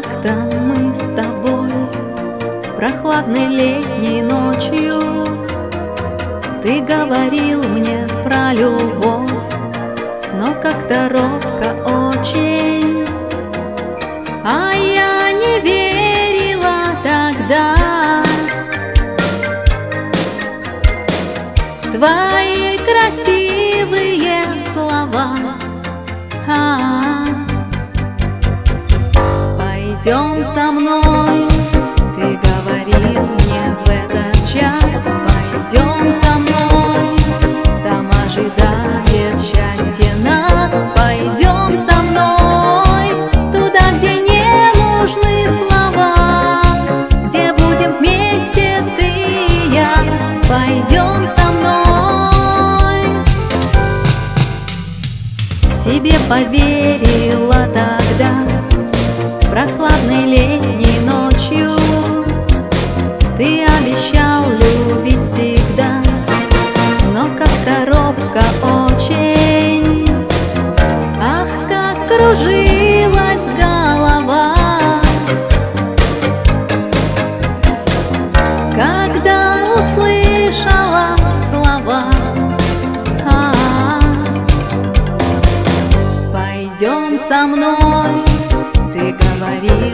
Как-то мы с тобой прохладной летней ночью ты говорил мне про любовь, но как-то робко очень, а я не верила тогда в твои красивые слова. Пойдем со мной, ты говорил мне в этот час. Пойдем со мной, там ожидает счастье нас. Пойдем со мной, туда, где не нужны слова, где будем вместе ты и я. Пойдем со мной. Тебе поверила тогда, прохладной летней ночью ты обещал любить всегда, но как-то робко очень. Ах, как кружилась голова, когда услышала слова. Пойдем со мной, ты говоришь